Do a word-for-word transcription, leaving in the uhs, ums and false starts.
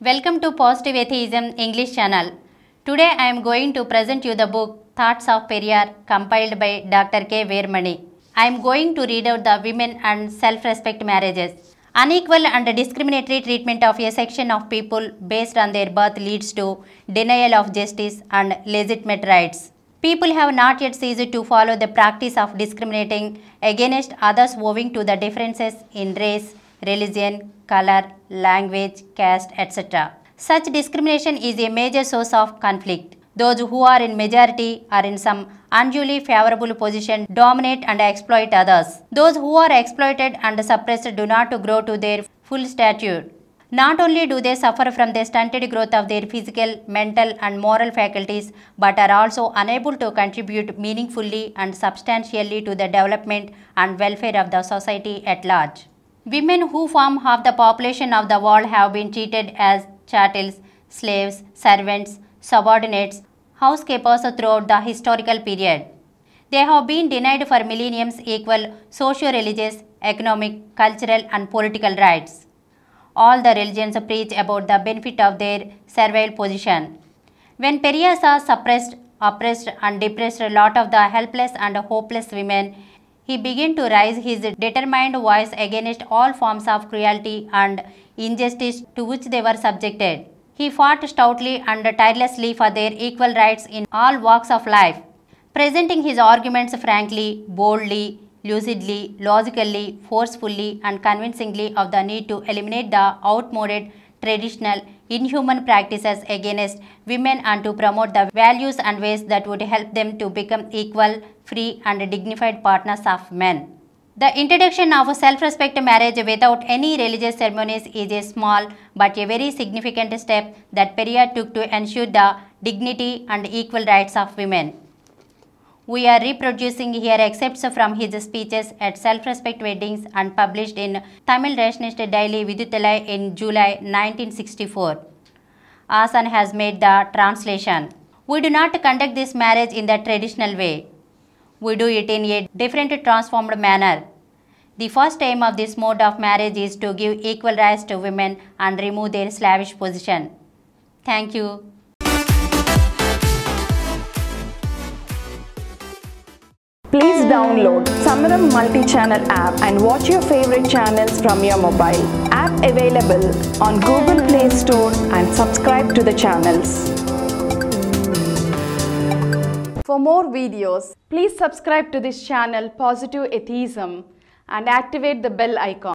Welcome to Positive Atheism English channel. Today I am going to present you the book Thoughts of Periyar compiled by Doctor K. Veermani. I am going to read out the women and self-respect marriages. Unequal and discriminatory treatment of a section of people based on their birth leads to denial of justice and legitimate rights. People have not yet ceased to follow the practice of discriminating against others owing to the differences in race, religion, color, language, caste, et cetera. Such discrimination is a major source of conflict. Those who are in majority or in some unduly favorable position dominate and exploit others. Those who are exploited and suppressed do not grow to their full stature. Not only do they suffer from the stunted growth of their physical, mental and moral faculties, but are also unable to contribute meaningfully and substantially to the development and welfare of the society at large. Women who form half the population of the world have been treated as chattels, slaves, servants, subordinates, housekeepers throughout the historical period. They have been denied for millenniums equal socio-religious, economic, cultural and political rights. All the religions preach about the benefit of their servile position. When Periyar saw suppressed, oppressed and depressed a lot of the helpless and hopeless women, he began to raise his determined voice against all forms of cruelty and injustice to which they were subjected. He fought stoutly and tirelessly for their equal rights in all walks of life, presenting his arguments frankly, boldly, lucidly, logically, forcefully and convincingly of the need to eliminate the outmoded, traditional, inhuman practices against women and to promote the values and ways that would help them to become equal, free and dignified partners of men. The introduction of self-respect marriage without any religious ceremonies is a small but a very significant step that Periyar took to ensure the dignity and equal rights of women. We are reproducing here excerpts from his speeches at self-respect weddings and published in Tamil Rationalist Daily Viduthalai in July nineteen sixty-four. Asan has made the translation. We do not conduct this marriage in the traditional way. We do it in a different transformed manner. The first aim of this mode of marriage is to give equal rights to women and remove their slavish position. Thank you. Please download Samaram Multi-Channel app and watch your favorite channels from your mobile. App available on Google Play Store and subscribe to the channels. For more videos, please subscribe to this channel Positive Atheism and activate the bell icon.